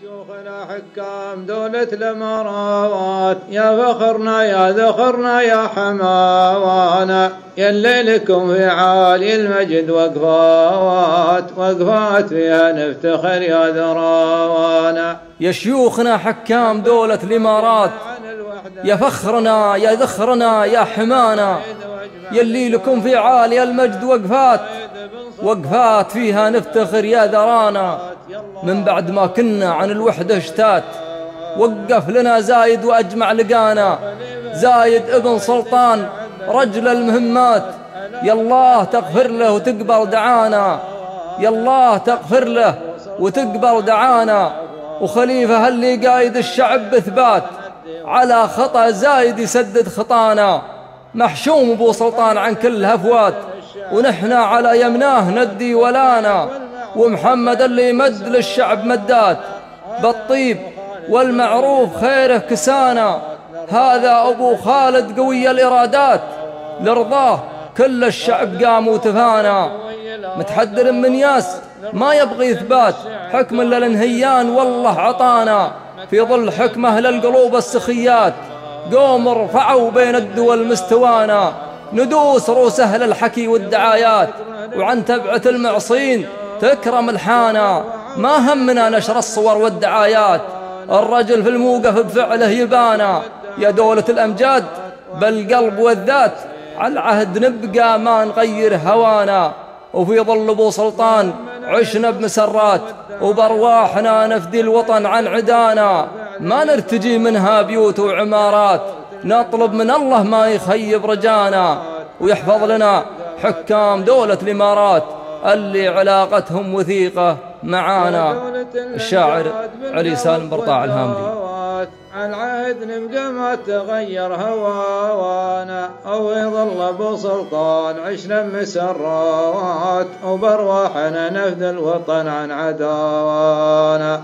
شيوخنا حكام دولة الإمارات، يا فخرنا يا ذخرنا يا حماوانا، يلي لكم في عالي المجد وقفات فيها نفتخر يا ذراوانا. يا شيوخنا حكام دولة الإمارات، يا فخرنا يا ذخرنا يا حمانا، يلي لكم في عالي المجد وقفات فيها نفتخر يا ذرانا. من بعد ما كنا عن الوحدة اشتات، وقف لنا زايد وأجمع لقانا، زايد ابن سلطان رجل المهمات، يالله تغفر له وتقبل دعانا، يالله تغفر له وتقبل دعانا. وخليفة اللي قايد الشعب بثبات، على خطأ زايد يسدد خطانا، محشوم ابو سلطان عن كل هفوات، ونحنا على يمناه ندي ولانا. ومحمد اللي يمد للشعب مدات، بالطيب والمعروف خيره كسانا، هذا أبو خالد قوي الإرادات، لرضاه كل الشعب قام وتفانا. متحدر من ياس ما يبغي إثبات، حكم للنهيان والله عطانا، في ظل حكمه للقلوب السخيات، قوم ارفعوا بين الدول مستوانا، ندوس رؤوس أهل الحكي والدعايات، وعن تبعة المعصين تكرم الحانا. ما همنا نشر الصور والدعايات، الرجل في الموقف بفعله يبانا. يا دولة الأمجاد بالقلب والذات، على العهد نبقى ما نغير هوانا. وفي ظل أبو سلطان عشنا بمسرات، وبرواحنا نفدي الوطن عن عدانا. ما نرتجي منها بيوت وعمارات، نطلب من الله ما يخيب رجانا، ويحفظ لنا حكام دولة الإمارات اللي علاقتهم وثيقة معانا. الشاعر علي سالم برطاع الهامدي. عن العهد نبقى ما تغير هوانا، أو يظل أبو سلطان عشنا مسرات، وبرواحنا نفدي الوطن عن عداوانا.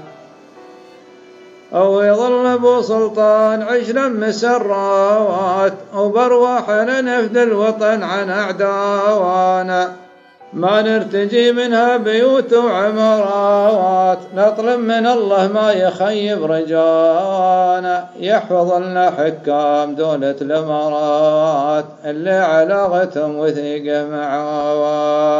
أو يظل أبو سلطان عشنا مسرات، وبرواحنا نفدي الوطن عن أعداوانا. ما نرتجي منها بيوت وعمارات، نطلب من الله ما يخيب رجانا. يحفظ لنا حكام دولة الإمارات اللي علاقتهم وثيقة معانا.